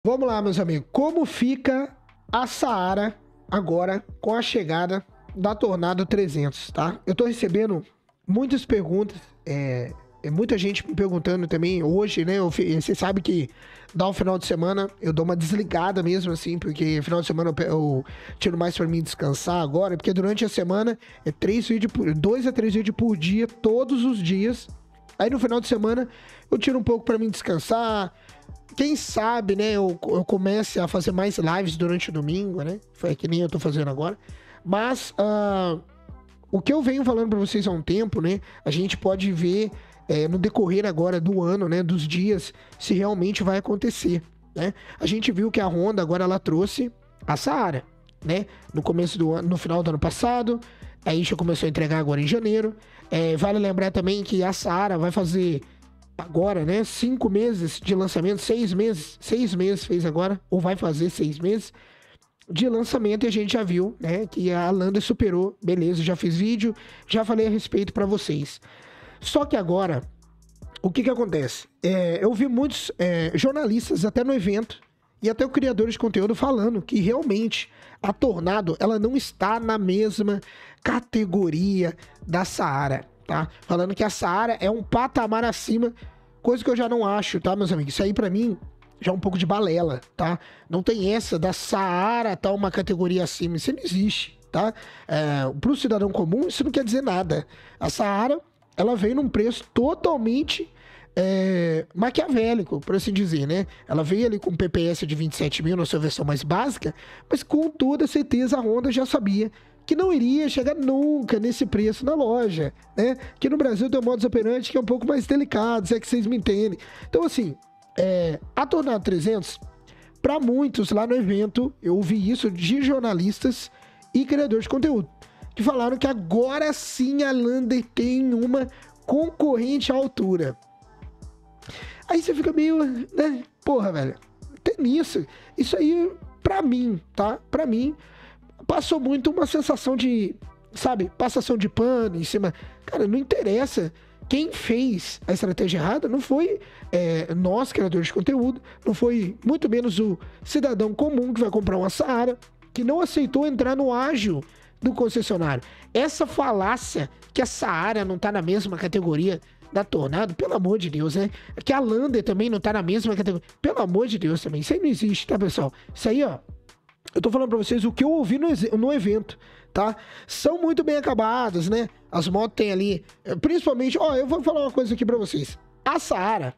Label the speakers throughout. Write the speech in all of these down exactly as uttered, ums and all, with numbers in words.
Speaker 1: Vamos lá, meus amigos. Como fica a Saara agora com a chegada da Tornado trezentos, tá? Eu tô recebendo muitas perguntas, é, é muita gente me perguntando também hoje, né? Você sabe que dá um final de semana, eu dou uma desligada mesmo, assim, porque final de semana eu, eu tiro mais pra mim descansar agora, porque durante a semana é três vídeos, por, dois a três vídeos por dia, todos os dias. Aí no final de semana eu tiro um pouco pra mim descansar. Quem sabe, né, eu, eu comece a fazer mais lives durante o domingo, né? Foi que nem eu tô fazendo agora. Mas uh, o que eu venho falando pra vocês há um tempo, né? A gente pode ver é, no decorrer agora do ano, né? Dos dias, se realmente vai acontecer, né? A gente viu que a Honda agora ela trouxe a Saara, né? No começo do ano, no final do ano passado. Aí já começou a entregar agora em janeiro. É, vale lembrar também que a Saara vai fazer agora, né? Cinco meses de lançamento, seis meses, seis meses fez agora, ou vai fazer seis meses de lançamento, e a gente já viu, né? Que a Lander superou, beleza, já fiz vídeo, já falei a respeito para vocês. Só que agora, o que que acontece? É, eu vi muitos é, jornalistas até no evento, e até o criador de conteúdo falando que realmente a Tornado, ela não está na mesma categoria da Saara, tá? Falando que a Saara é um patamar acima, coisa que eu já não acho, tá, meus amigos? Isso aí pra mim já é um pouco de balela, tá? Não tem essa da Saara tá uma categoria acima, isso não existe, tá? É, pro cidadão comum isso não quer dizer nada. A Saara, ela vem num preço totalmente é, maquiavélico, por assim dizer, né? Ela veio ali com P P S de vinte e sete mil na sua versão mais básica, mas com toda certeza a Honda já sabia que não iria chegar nunca nesse preço na loja, né? Que no Brasil tem um modus operandi que é um pouco mais delicado, se é que vocês me entendem. Então, assim, é, a Tornado trezentos, para muitos lá no evento, eu ouvi isso de jornalistas e criadores de conteúdo, que falaram que agora sim a Lander tem uma concorrente à altura. Aí você fica meio, né? Porra, velho, tem isso. Isso aí, pra mim, tá? Pra mim, passou muito uma sensação de, sabe, passação de pano em cima. Cara, não interessa. Quem fez a estratégia errada não foi é, nós, criadores de conteúdo, não foi muito menos o cidadão comum que vai comprar uma Saara, que não aceitou entrar no ágil do concessionário. Essa falácia que a Saara não tá na mesma categoria da Tornado, pelo amor de Deus, né? Que a Lander também não tá na mesma categoria. Pelo amor de Deus também. Isso aí não existe, tá, pessoal? Isso aí, ó. Eu tô falando pra vocês o que eu ouvi no, no evento, tá? São muito bem acabadas, né? As motos tem ali, principalmente... Ó, eu vou falar uma coisa aqui pra vocês. A Saara,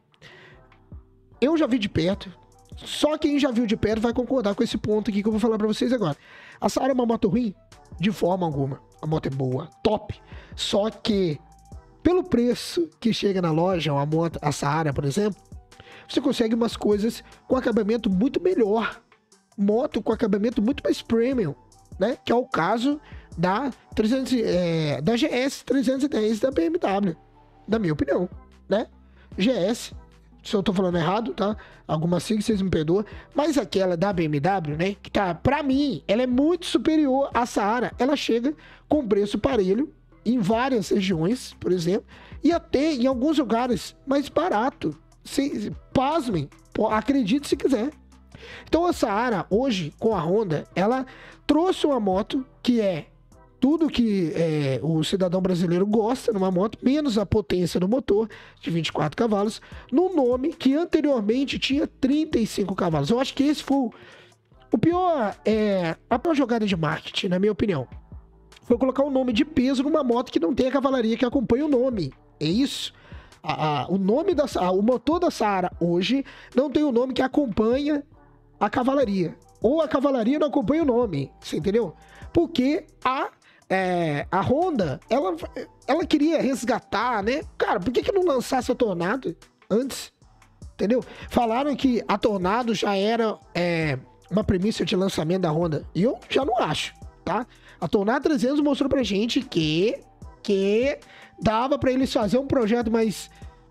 Speaker 1: eu já vi de perto. Só quem já viu de perto vai concordar com esse ponto aqui que eu vou falar pra vocês agora. A Saara é uma moto ruim? De forma alguma. A moto é boa, top. Só que, pelo preço que chega na loja, a moto, a Saara, por exemplo, você consegue umas coisas com acabamento muito melhor. Moto com acabamento muito mais premium, né? Que é o caso da, trezentos, é, da G S trezentos e dez da B M W, na minha opinião, né? G S, se eu tô falando errado, tá? Alguma sigla, vocês me perdoam, mas aquela da B M W, né? Que tá, pra mim, ela é muito superior à Saara. Ela chega com preço parelho em várias regiões, por exemplo, e até em alguns lugares mais barato. Se, pasmem, acredite se quiser. Então a Saara, hoje, com a Honda, ela trouxe uma moto que é tudo que é, o cidadão brasileiro gosta numa moto, menos a potência do motor, de vinte e quatro cavalos, num nome que anteriormente tinha trinta e cinco cavalos. Eu acho que esse foi o pior, é, a pior jogada de marketing, na minha opinião. Foi colocar um nome de peso numa moto que não tem a cavalaria que acompanha o nome. É isso. A, a, o nome da a, o motor da Saara hoje não tem o nome que acompanha a cavalaria, ou a cavalaria não acompanha o nome, você entendeu? Porque a, é, a Honda, ela, ela queria resgatar, né? Cara, por que que não lançasse a Tornado antes? Entendeu? Falaram que a Tornado já era é, uma premissa de lançamento da Honda, e eu já não acho, tá? A Tornado trezentos mostrou pra gente que, que dava pra eles fazer um projeto mais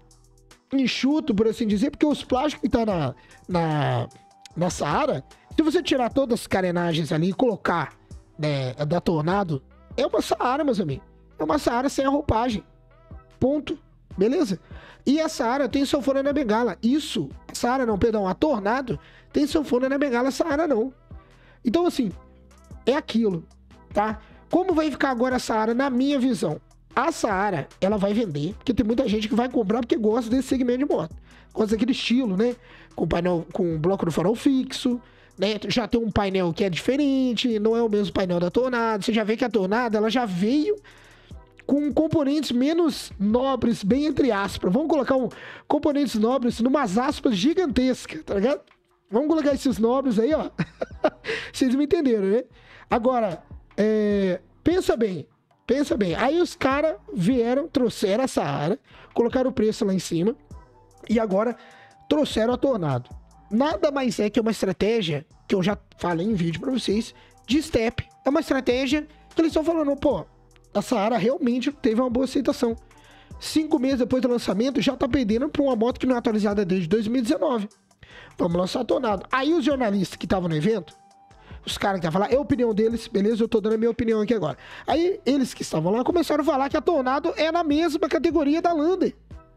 Speaker 1: enxuto, por assim dizer, porque os plásticos que tá na... na na Saara, se você tirar todas as carenagens ali e colocar, né, da Tornado, é uma Saara, meus amigos. É uma Saara sem a roupagem. Ponto. Beleza? E a Saara tem sanfona na bengala. Isso, a Saara não, perdão, a Tornado tem sanfona na bengala, a Saara não. Então, assim, é aquilo, tá? Como vai ficar agora a Saara, na minha visão? A Saara, ela vai vender, porque tem muita gente que vai comprar porque gosta desse segmento de moto. Gosta daquele estilo, né? Com painel, com bloco do farol fixo, né? Já tem um painel que é diferente, não é o mesmo painel da Tornado. Você já vê que a Tornado, ela já veio com componentes menos nobres, bem entre aspas. Vamos colocar um componentes nobres numas aspas gigantescas, tá ligado? Vamos colocar esses nobres aí, ó. Vocês me entenderam, né? Agora, é... pensa bem, pensa bem. Aí os caras vieram, trouxeram a Saara, colocaram o preço lá em cima e agora trouxeram a Tornado. Nada mais é que uma estratégia, que eu já falei em vídeo pra vocês, de step. É uma estratégia que eles estão falando, pô, a Saara realmente teve uma boa aceitação. Cinco meses depois do lançamento, já tá perdendo pra uma moto que não é atualizada desde dois mil e dezenove. Vamos lançar a Tornado. Aí os jornalistas que estavam no evento, os caras que estavam lá, é a opinião deles, beleza? Eu tô dando a minha opinião aqui agora. Aí eles que estavam lá começaram a falar que a Tornado é na mesma categoria da Lander.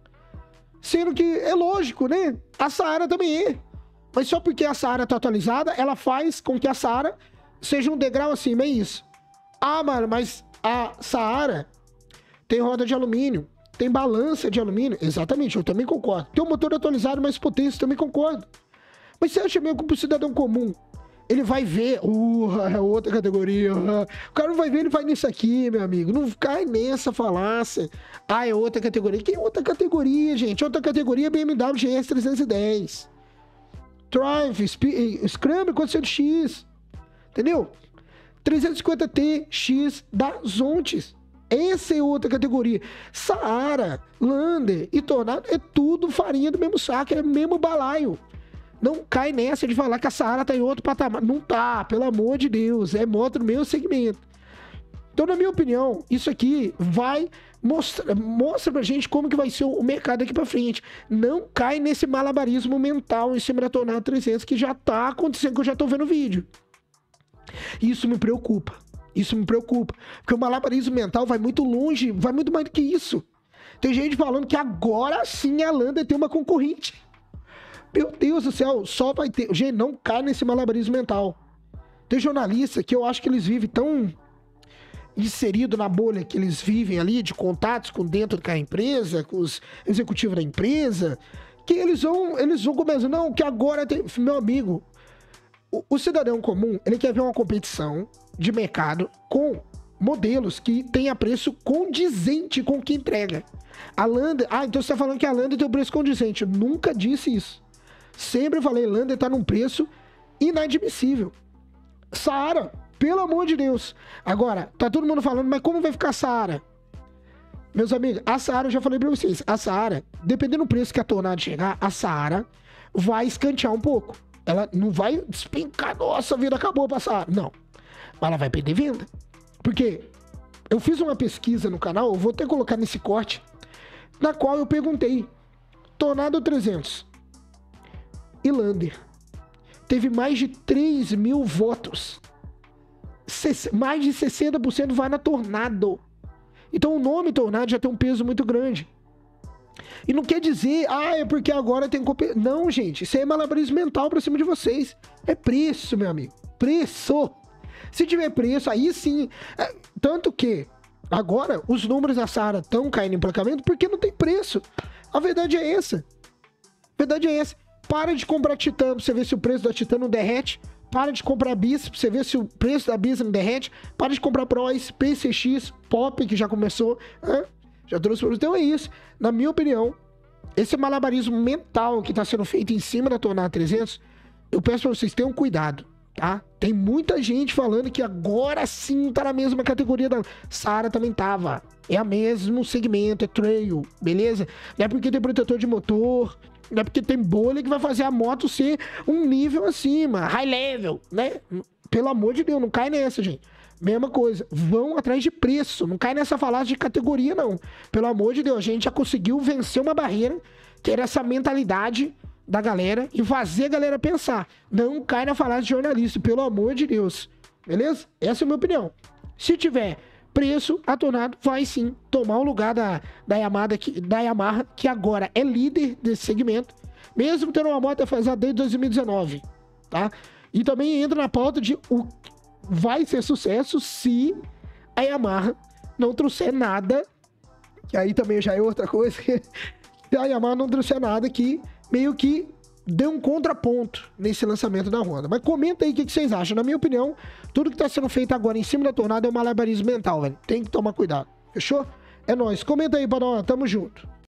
Speaker 1: Sendo que é lógico, né? A Saara também é. Mas só porque a Saara tá atualizada, ela faz com que a Saara seja um degrau acima, é isso. Ah, mano, mas a Saara tem roda de alumínio, tem balança de alumínio. Exatamente, eu também concordo. Tem um motor atualizado, mais potência, também concordo. Mas você acha mesmo que pro cidadão comum, ele vai ver, uh, é outra categoria, uh, o cara não vai ver, ele vai nisso aqui, meu amigo. Não cai nessa falácia. Ah, é outra categoria. Que outra categoria, gente? Outra categoria B M W G S trezentos e dez. Triumph, Scrambler quatrocentos X. Entendeu? trezentos e cinquenta T X da Zontes. Essa é outra categoria. Saara, Lander e Tornado é tudo farinha do mesmo saco, é mesmo balaio. Não cai nessa de falar que a Saara tá em outro patamar. Não tá, pelo amor de Deus. É moto no meu segmento. Então, na minha opinião, isso aqui vai mostrar, mostra pra gente como que vai ser o mercado aqui pra frente. Não cai nesse malabarismo mental em cima da Tornado trezentos que já tá acontecendo, que eu já tô vendo o vídeo. Isso me preocupa. Isso me preocupa. Porque o malabarismo mental vai muito longe, vai muito mais do que isso. Tem gente falando que agora sim a Lander tem uma concorrente. Meu Deus do céu, só vai ter... Gente, não cai nesse malabarismo mental. Tem jornalista que eu acho que eles vivem tão inserido na bolha que eles vivem ali, de contatos com dentro da empresa, com os executivos da empresa, que eles vão, eles vão começar, não, que agora tem... Meu amigo, o, o cidadão comum, ele quer ver uma competição de mercado com modelos que tenha preço condizente com o que entrega. A Lander... Ah, então você tá falando que a Lander tem um preço condizente. Eu nunca disse isso. Sempre falei, Lander tá num preço inadmissível. Saara, pelo amor de Deus. Agora, tá todo mundo falando, mas como vai ficar a Saara? Meus amigos, a Saara, eu já falei pra vocês, a Saara, dependendo do preço que a Tornado chegar, a Saara vai escantear um pouco. Ela não vai despencar, nossa, a vida acabou pra Saara. Não. Mas ela vai perder venda. Porque eu fiz uma pesquisa no canal, eu vou até colocar nesse corte, na qual eu perguntei, Tornado trezentos e Lander teve mais de três mil votos. Mais de sessenta por cento vai na Tornado. Então o nome Tornado já tem um peso muito grande. E não quer dizer, ah, é porque agora tem... Não, gente, isso aí é malabarismo mental pra cima de vocês. É preço, meu amigo. Preço. Se tiver preço, aí sim. É, tanto que agora os números da Saara estão caindo em emplacamento porque não tem preço. A verdade é essa. A verdade é essa. Para de comprar Titan pra você ver se o preço da Titan não derrete. Para de comprar Bis pra você ver se o preço da Bis não derrete. Para de comprar Pros, P C X, Pop, que já começou. Hã? Já trouxe pra você. Então é isso. Na minha opinião, esse malabarismo mental que tá sendo feito em cima da Tornado trezentos, eu peço pra vocês, tenham cuidado, tá? Tem muita gente falando que agora sim tá na mesma categoria da... Saara também tava. É o mesmo segmento, é trail, beleza? Não é porque tem protetor de motor... Não é porque tem bolha que vai fazer a moto ser um nível acima, high level, né? Pelo amor de Deus, não cai nessa, gente. Mesma coisa, vão atrás de preço, não cai nessa falácia de categoria, não. Pelo amor de Deus, a gente já conseguiu vencer uma barreira, que era essa mentalidade da galera e fazer a galera pensar. Não cai na falácia de jornalista, pelo amor de Deus. Beleza? Essa é a minha opinião. Se tiver preço, a Tornado vai sim tomar o lugar da, da, Yamaha, que, da Yamaha, que agora é líder desse segmento. Mesmo tendo uma moto defasada desde dois mil e dezenove, tá? E também entra na pauta de o vai ser sucesso se a Yamaha não trouxer nada, que aí também já é outra coisa, que se a Yamaha não trouxer nada que meio que dê um contraponto nesse lançamento da Honda. Mas comenta aí o que vocês acham. Na minha opinião, tudo que tá sendo feito agora em cima da Tornado é um malabarismo mental, velho. Tem que tomar cuidado. Fechou? É nóis. Comenta aí, Padrão. Tamo junto.